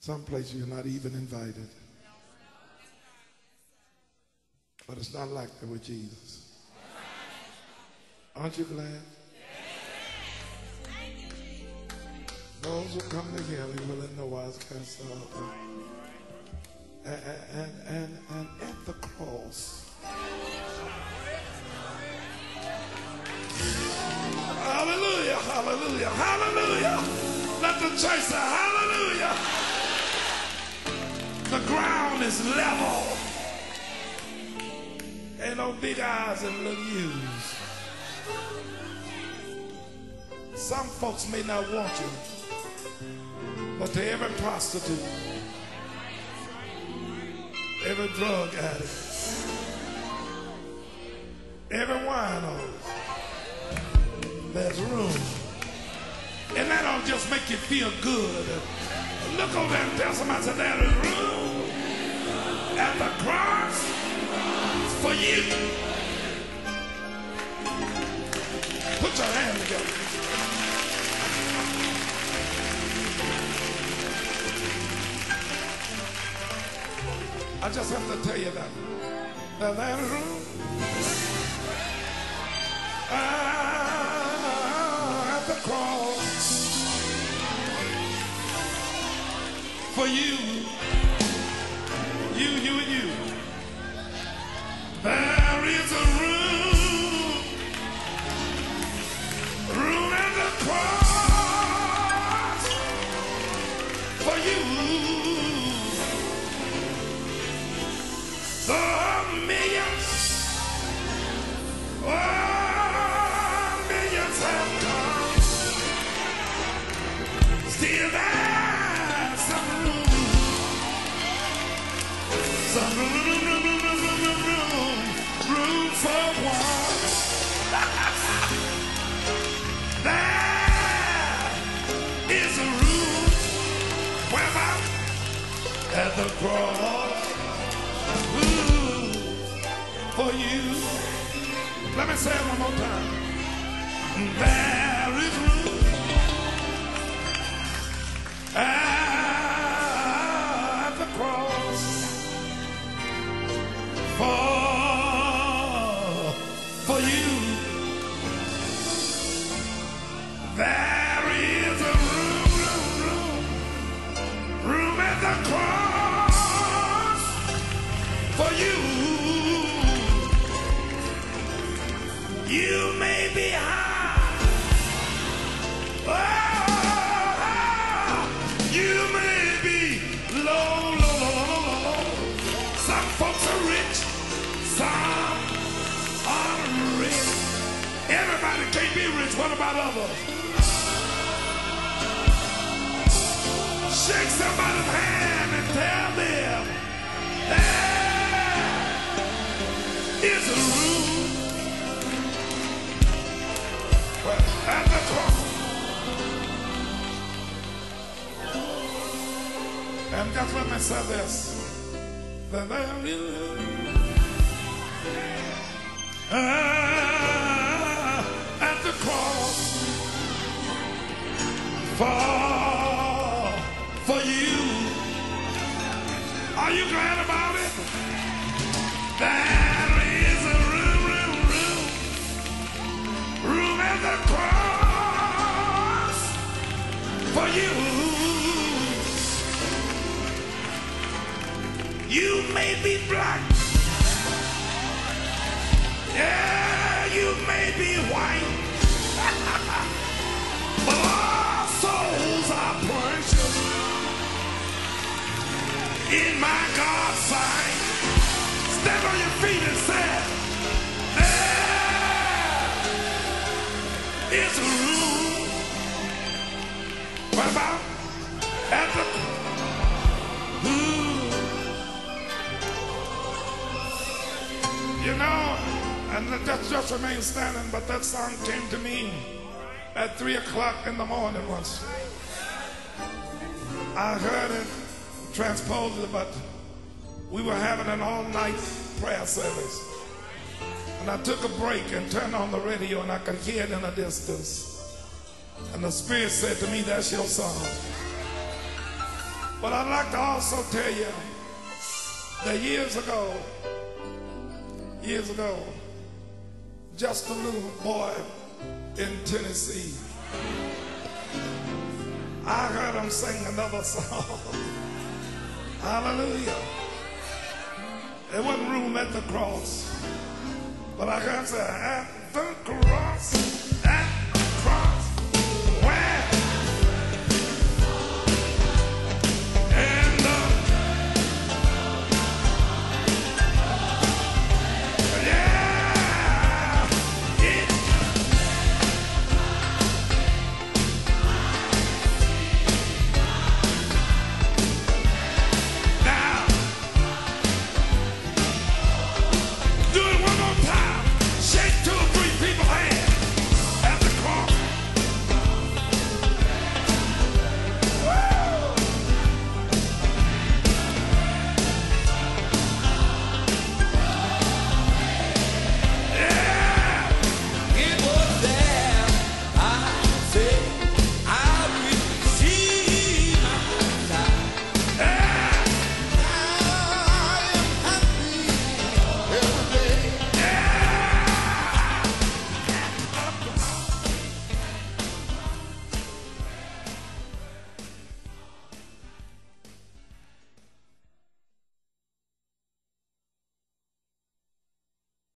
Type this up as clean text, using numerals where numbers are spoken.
Some place you're not even invited. But it's not like that with Jesus. Aren't you glad? Those who come to him, he will in no wise cast out. And at the cross, hallelujah, hallelujah, hallelujah. Let the church say hallelujah. The ground is level. Ain't no big eyes and little U's. Some folks may not want you, but to every prostitute, every drug addict, every wino, there's room. And that don't just make you feel good. Look over there and tell somebody, say, there is room at the cross for you. Put your hands together. I just have to tell you that there is room at the cross for you, and you. There is a room at the cross for you. The millions have come. Still there's some room for one. There is a room where at the cross. For you. Let me say it one more time. There is room at the cross for you. There is a room at the cross for you. You may be high, you may be low. Some folks are rich, some are rich. Everybody can't be rich. What about others? Shake somebody's hand and tell them there is a room at the cross. And just let me say this. That there is at the cross for you. Are you glad about it? There is a room at the cross for you. You may be black, yeah, you may be white, but our souls are precious in my God's sight. Stand on your feet and say, it's a room. What about at the you know, and that just remained standing, but that song came to me at 3 o'clock in the morning once. I heard it, transposed it, but we were having an all-night prayer service. And I took a break and turned on the radio, and I could hear it in a distance. And the Spirit said to me, that's your song. But I'd like to also tell you that years ago, just a little boy in Tennessee, I heard him sing another song. Hallelujah. There wasn't room at the cross, but I heard him say, at the cross.